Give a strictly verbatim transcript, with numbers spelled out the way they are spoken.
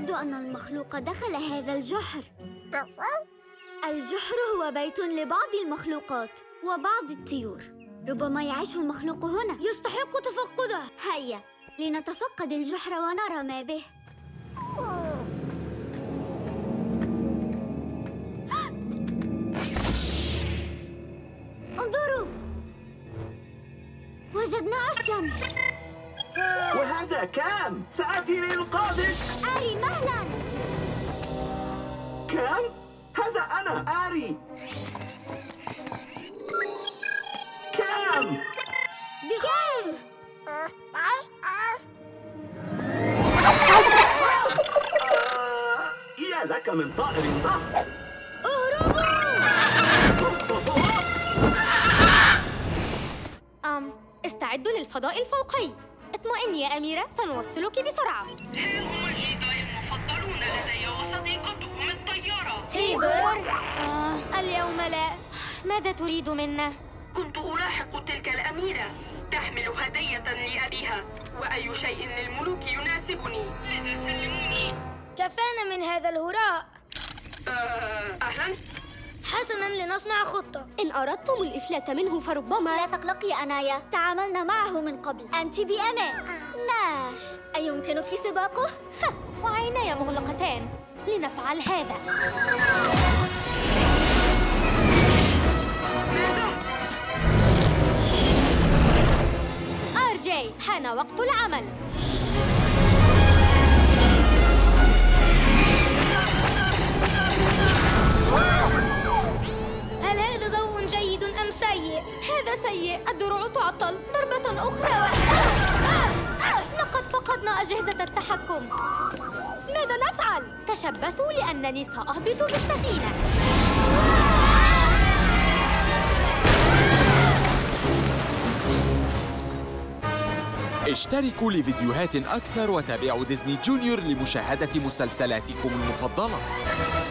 يبدو أن المخلوق دخل هذا الجحر. الجحر هو بيت لبعض المخلوقات وبعض الطيور. ربما يعيش المخلوق هنا. يستحق تفقده. هيا لنتفقد الجحر ونرى ما به. انظروا، وجدنا عشاً. وهذا كام؟ سآتي لإنقاذك. آري مهلاً. كام؟ هذا أنا آري. كام؟ بكام؟ آه، يا لك من طائر ضخم. أم استعدوا للفضاء الفوقي. اطمئني يا أميرة، سنوصلك بسرعة. ها هم الجداي المفضلون لدي وصديقتهم الطيارة تيبر. آه، اليوم لا. ماذا تريد منا؟ كنت ألاحق تلك الأميرة تحمل هدية لأبيها، وأي شيء للملوك يناسبني، لذا سلموني. كفانا من هذا الهراء. آه، أهلاً. حسناً، لنصنع خطة. إن أردتم الإفلات منه فربما. لا تقلقي أنايا، تعاملنا معه من قبل. أنت بأمان. ناش، أيمكنك سباقه؟ وعيناي مغلقتان، لنفعل هذا. آر جي، حان وقت العمل. هل هذا ضوء جيد أم سيء؟ هذا سيء. الدروع تعطل. ضربة أخرى و... لقد فقدنا أجهزة التحكم. ماذا نفعل؟ تشبثوا لأنني سأهبط بالسفينة. اشتركوا لفيديوهات أكثر وتابعوا ديزني جونيور لمشاهدة مسلسلاتكم المفضلة.